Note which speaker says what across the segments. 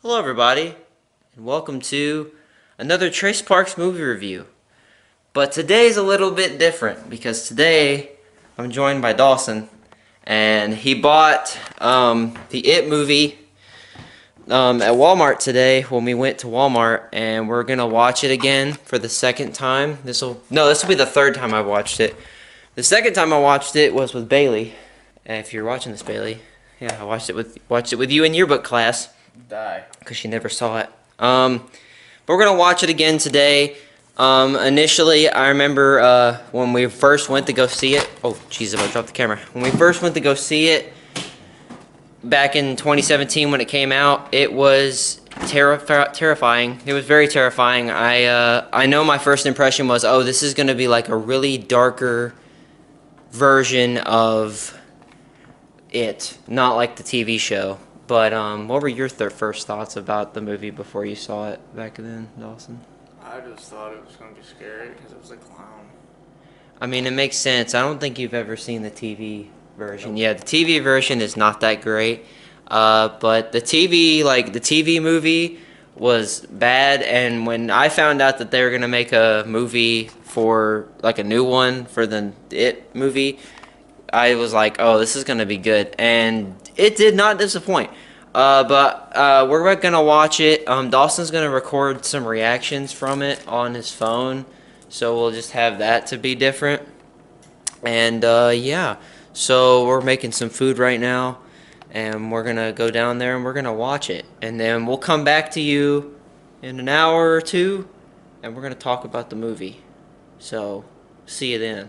Speaker 1: Hello, everybody, and welcome to another Trace Parks movie review. But today's a little bit different because today I'm joined by Dawson, and he bought the It movie at Walmart today when we went to Walmart, and we're gonna watch it again for the second time. This will be the third time I watched it. The second time I watched it was with Bailey. And if you're watching this, Bailey, yeah, I watched it with you in yearbook class.
Speaker 2: Die.
Speaker 1: Because she never saw it. But we're going to watch it again today. Initially, I remember when we first went to go see it. Oh, jeez, I dropped the camera. When we first went to go see it, back in 2017 when it came out, it was terrifying. It was very terrifying. I know my first impression was, oh, this is going to be like a really darker version of it. Not like the TV show. But what were your first thoughts about the movie before you saw it back then, Dawson?
Speaker 2: I just thought it was going to be scary because it was a clown.
Speaker 1: I mean, it makes sense. I don't think you've ever seen the TV version. Yeah, the TV version is not that great. But the TV movie was bad. And when I found out that they were going to make a movie for, like a new one for the It movie, I was like, oh, this is going to be good. And it did not disappoint. But we're going to watch it. Dawson's going to record some reactions from it on his phone. So we'll just have that to be different. And yeah. So we're making some food right now. And we're going to go down there and we're going to watch it. And then we'll come back to you in an hour or two. And we're going to talk about the movie. So see you then.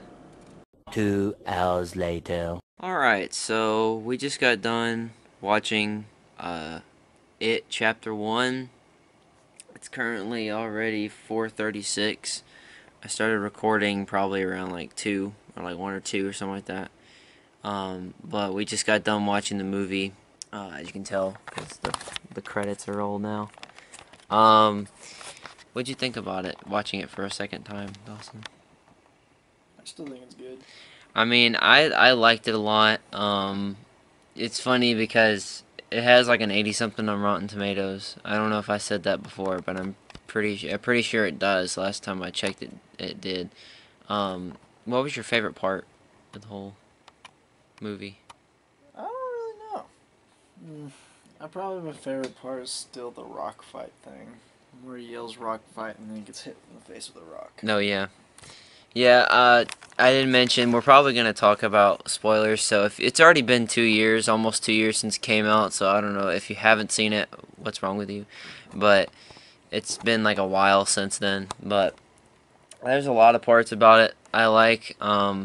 Speaker 3: 2 hours later.
Speaker 1: Alright, so we just got done watching It Chapter 1. It's currently already 4:36. I started recording probably around like 2 or like 1 or 2 or something like that. But we just got done watching the movie, as you can tell, because the credits are rolled now. What'd you think about it, watching it for a second time, Dawson?
Speaker 2: I still think it's good.
Speaker 1: I mean, I liked it a lot. It's funny because it has like an 80-something on Rotten Tomatoes. I don't know if I said that before, but I'm pretty sure it does. Last time I checked it did. What was your favorite part of the whole movie?
Speaker 2: I don't really know. Probably my favorite part is still the rock fight thing. Where he yells rock fight and then he gets hit in the face with a rock.
Speaker 1: No, yeah. Yeah, I didn't mention, we're probably going to talk about spoilers, so if it's already been 2 years, almost 2 years since it came out, so I don't know, if you haven't seen it, what's wrong with you? But it's been like a while since then, but there's a lot of parts about it I like.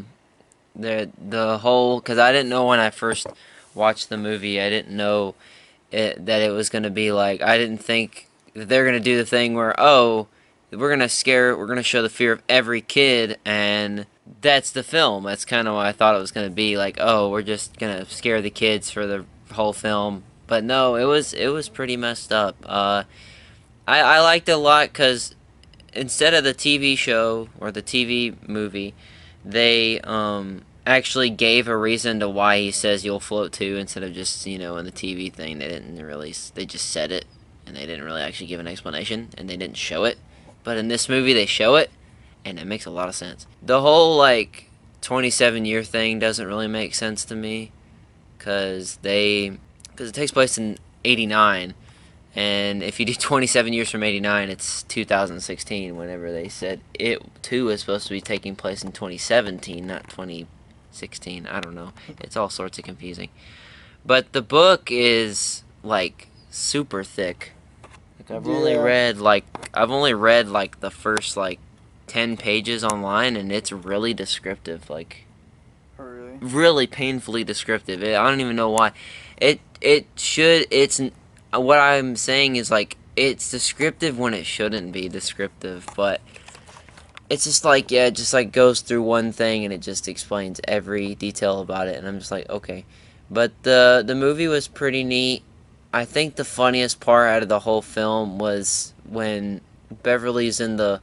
Speaker 1: The whole, because I didn't know when I first watched the movie, I didn't know that it was going to be like, I didn't think that they're going to do the thing where, oh, we're going to show the fear of every kid, and that's the film. That's kind of what I thought it was going to be, like, oh, we're just going to scare the kids for the whole film. But no, it was pretty messed up. I liked it a lot because instead of the TV show or the TV movie, they actually gave a reason to why he says you'll float too, instead of just, in the TV thing, they just said it, and they didn't really actually give an explanation, and they didn't show it. But in this movie, they show it, and it makes a lot of sense. The whole, 27-year thing doesn't really make sense to me, because it takes place in 89, and if you do 27 years from 89, it's 2016, whenever they said It, too, is supposed to be taking place in 2017, not 2016. I don't know. It's all sorts of confusing. But the book is, super thick. I've only read the first 10 pages online, and it's really descriptive,
Speaker 2: Oh, really?
Speaker 1: really painfully descriptive. I don't even know why. It's what I'm saying is it's descriptive when it shouldn't be descriptive, but it's just it just goes through one thing and it just explains every detail about it, and I'm just like, okay. But the movie was pretty neat. I think the funniest part out of the whole film was when Beverly's in the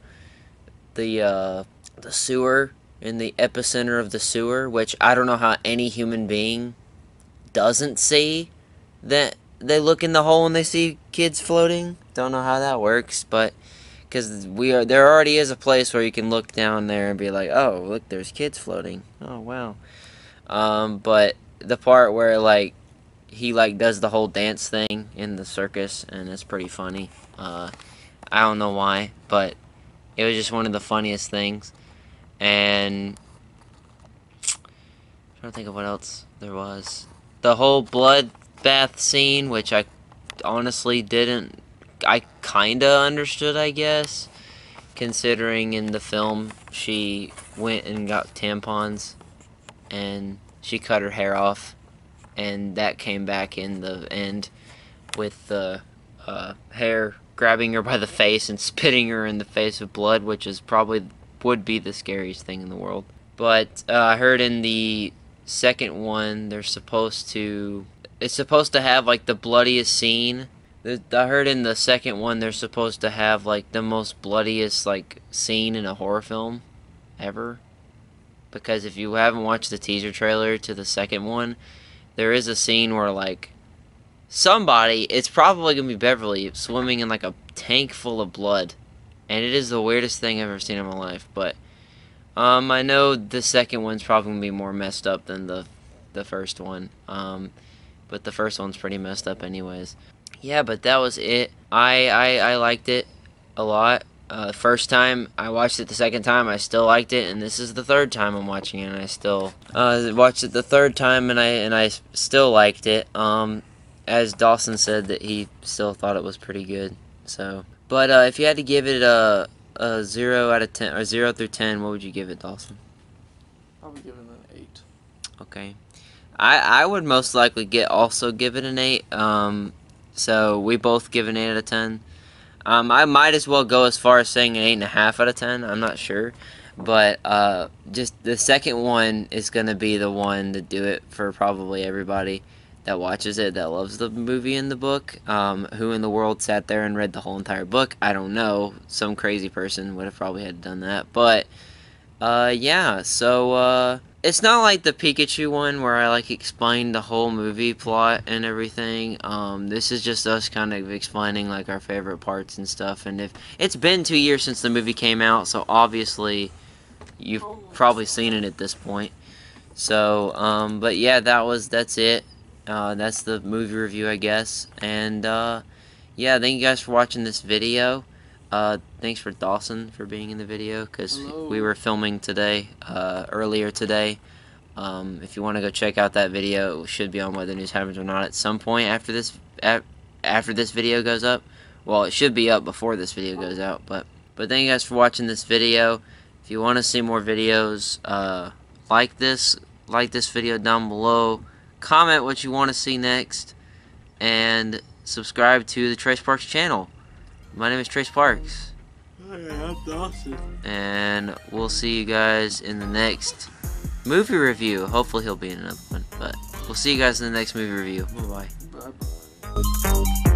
Speaker 1: sewer, in the epicenter of the sewer, which I don't know how any human being doesn't see that they look in the hole and they see kids floating. Don't know how that works, but because there already is a place where you can look down there and be like, oh, look, there's kids floating. Oh, wow. But the part where like he like does the whole dance thing in the circus, and it's pretty funny. I don't know why, but it was just one of the funniest things. And I'm trying to think of what else there was. The whole bloodbath scene, which I honestly didn't. I kinda understood, I guess, considering in the film she went and got tampons and she cut her hair off, and that came back in the end with the hair grabbing her by the face and spitting her in the face with blood, which is probably would be the scariest thing in the world. But I heard in the second one it's supposed to have like the bloodiest scene. I heard in the second one they're supposed to have like the most bloodiest like scene in a horror film ever. Because if you haven't watched the teaser trailer to the second one, there is a scene where like somebody, it's probably gonna be Beverly, swimming in like a tank full of blood, and it is the weirdest thing I've ever seen in my life. But I know the second one's probably gonna be more messed up than the first one. But the first one's pretty messed up anyways. Yeah, but that was it. I liked it a lot. First time I watched it, the second time I still liked it, and this is the third time I'm watching it, and I still watched it the third time, and I still liked it. As Dawson said that he still thought it was pretty good. So, but if you had to give it a 0 out of 10 or 0 through 10, what would you give it, Dawson?
Speaker 2: I'll be giving it an 8.
Speaker 1: Okay, I would most likely give it an 8. So we both give an 8 out of 10. I might as well go as far as saying an 8.5 out of 10. I'm not sure, but just the second one is gonna be the one to do it for probably everybody that watches it, that loves the movie and the book. Who in the world sat there and read the whole entire book? I don't know. Some crazy person would have probably had done that. But yeah. So it's not like the Pikachu one where I like explained the whole movie plot and everything. This is just us kind of explaining like our favorite parts and stuff. And if it's been 2 years since the movie came out, so obviously you've probably seen it at this point. So but yeah, that's it. That's the movie review, I guess. And yeah, thank you guys for watching this video. Thanks for Dawson for being in the video, because we were filming today, earlier today. If you want to go check out that video, it should be on Whether News Happens or Not at some point after this video goes up. Well, it should be up before this video goes out, but thank you guys for watching this video. If you want to see more videos like this video down below. Comment what you want to see next, and subscribe to the Trace Parks channel. My name is Trace Parks.
Speaker 2: I'm Dawson.
Speaker 1: And we'll see you guys in the next movie review. Hopefully he'll be in another one, but we'll see you guys in the next movie review. Bye-bye.
Speaker 2: Bye-bye.